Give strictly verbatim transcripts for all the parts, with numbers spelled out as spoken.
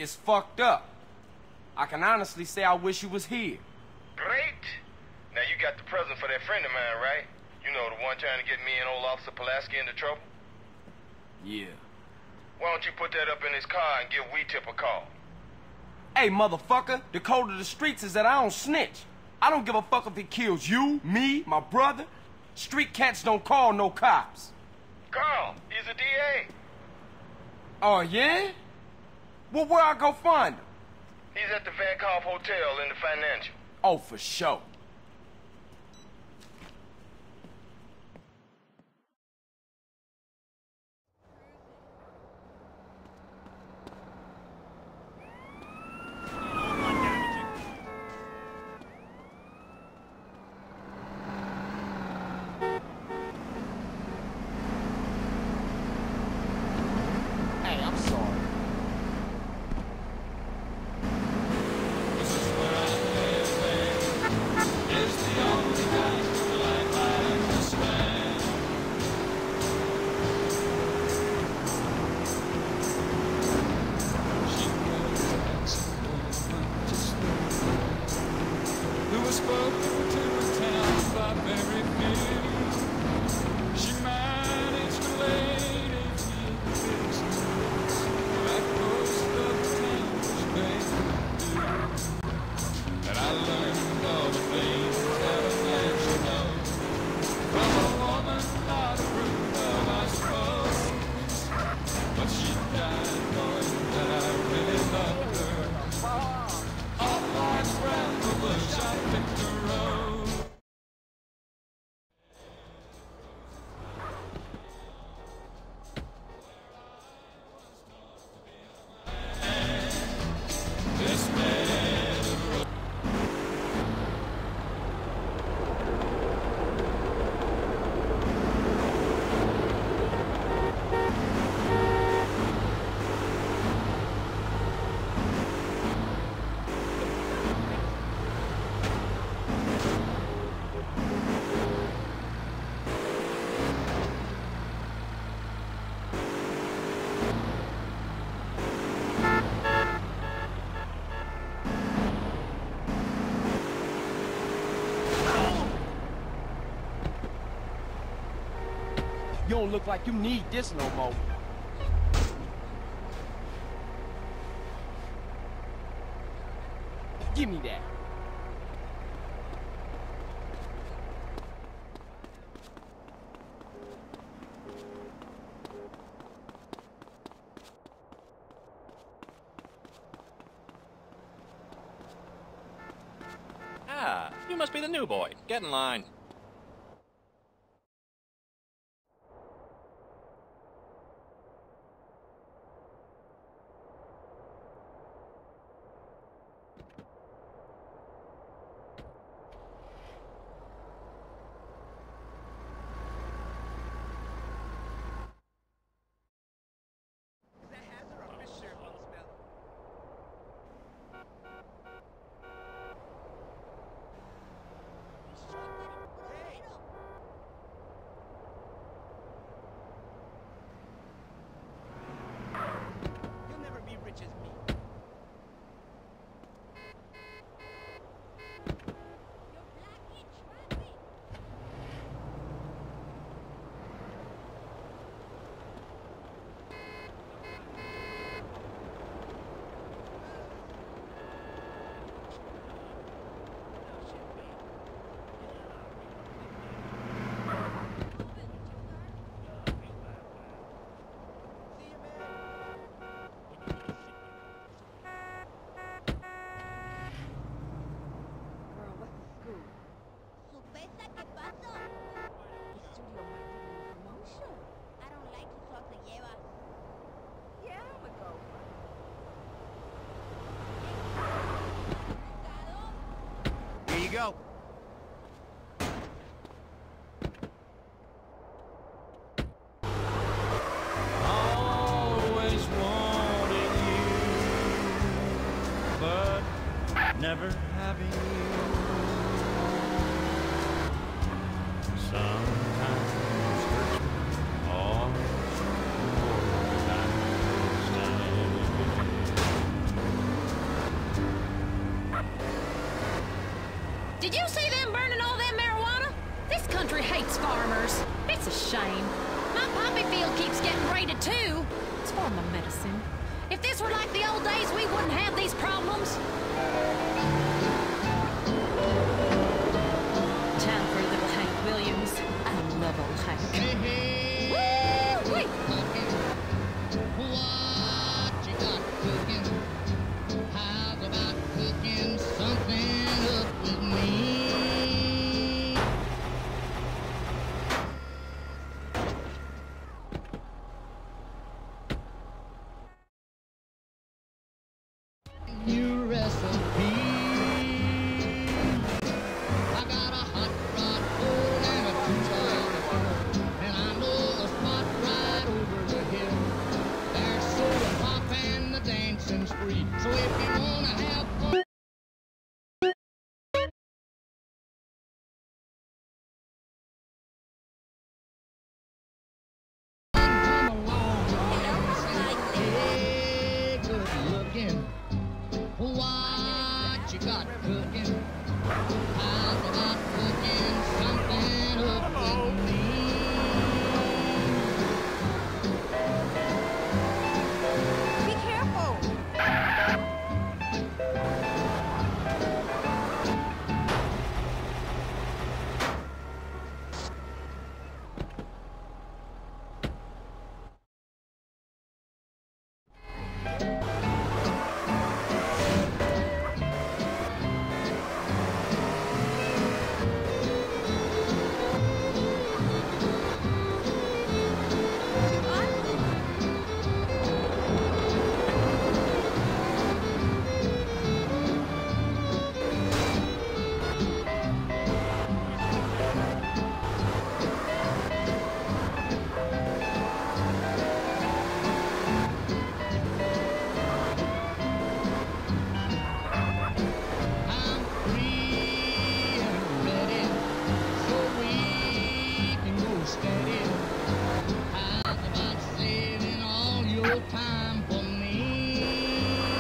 is fucked up. I can honestly say I wish you was here. Great. Now you got the present for that friend of mine, right? You know, the one trying to get me and old Officer Pulaski into trouble? Yeah. Why don't you put that up in his car and give Weetip a call? Hey, motherfucker, the code of the streets is that I don't snitch. I don't give a fuck if it kills you, me, my brother. Street cats don't call no cops. Carl, he's a D A. Oh, yeah? Well, where I go find him? He's at the Van Calf Hotel in the Financial. Oh, for sure. You don't look like you need this no more. Give me that. Ah, you must be the new boy. Get in line. Go. Always wanted you, but never having you. Sometimes hurts me all more than I understand. Did you see them burning all that marijuana? This country hates farmers. It's a shame. My poppy field keeps getting raided too. It's for my medicine. If this were like the old days, we wouldn't have these problems. Time for little Hank Williams. I love old Hank. Hey, hey, Woo! Wait. what you got cooking? How's about cooking something up with me? New recipe. I got a hot rod pole and a two-tire, and I know a spot right over the hill. There's soda pop and the dancing spree. So if you wanna have fun, come along and say, hey, good looking. What you got cooking? How's about cooking something up with me? Be careful. I'm free and ready, so we can go steady. How's about saving all your time for me?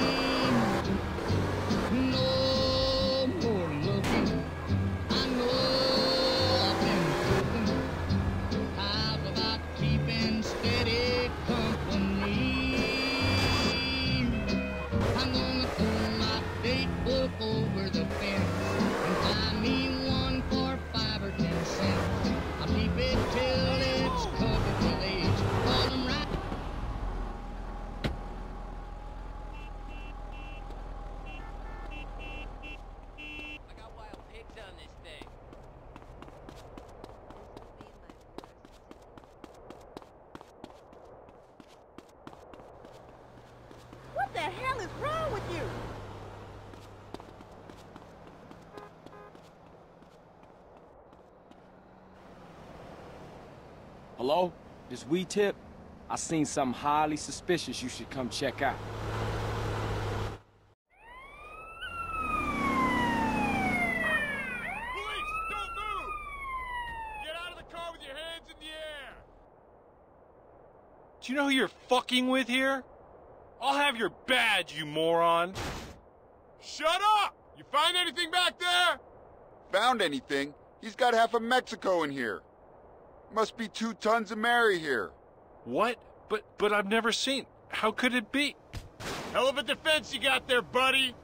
No more looking. I know I've been cooking. How's about keeping steady company? I'm gonna throw my date book over the fence and buy me one for five or ten cents. I'll keep it till it's covered with age. Call them right. I got wild pigs on this thing. What the hell is wrong with you? Hello? This We Tip? I seen something highly suspicious you should come check out. Police, don't move! Get out of the car with your hands in the air! Do you know who you're fucking with here? I'll have your badge, you moron. Shut up! You find anything back there? Found anything? He's got half of Mexico in here. Must be two tons of Mary here. What? But but I've never seen. How could it be? Hell of a defense you got there, buddy.